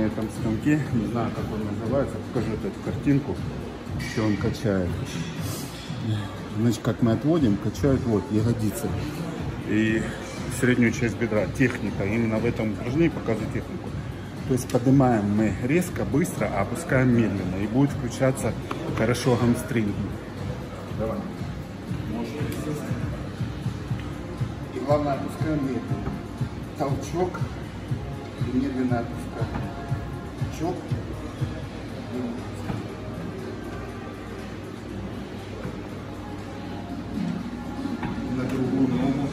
этом станке, не знаю, как он называется, покажу эту картинку, что он качает. Значит, как мы отводим, качают вот ягодицы и среднюю часть бедра. Техника, именно в этом упражнении показываю технику. То есть поднимаем мы резко, быстро, а опускаем медленно. И будет включаться хорошо гамстринг. Давай. И главное, опускаем медленно. Толчок и медленно опускаем. Толчок. На другую ногу.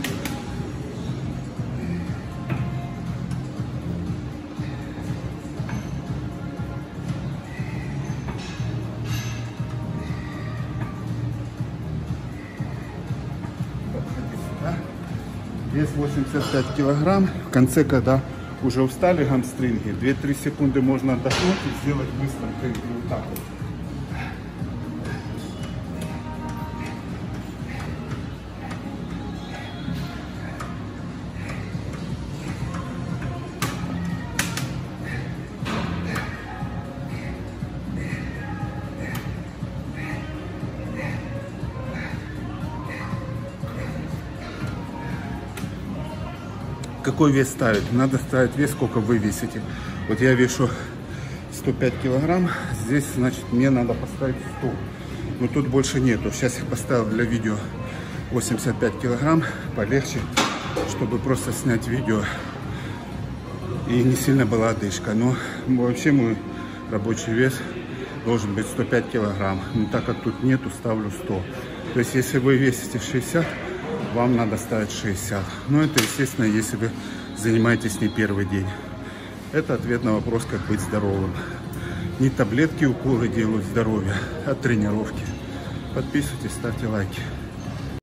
Вес 85 килограмм. В конце, когда уже устали гамстринги, 2-3 секунды можно отдохнуть и сделать быстро тренинг. Вот так вот. Какой вес ставить? Надо ставить вес, сколько вы весите. Вот я вешу 105 килограмм, здесь, значит, мне надо поставить 100. Но тут больше нету. Сейчас я поставил для видео 85 килограмм, полегче, чтобы просто снять видео и не сильно была одышка. Но вообще мой рабочий вес должен быть 105 килограмм. Но так как тут нету, ставлю 100. То есть, если вы весите 60, вам надо ставить 60. Но это, естественно, если вы занимаетесь не первый день. Это ответ на вопрос, как быть здоровым. Не таблетки, уколы делают здоровье, а тренировки. Подписывайтесь, ставьте лайки.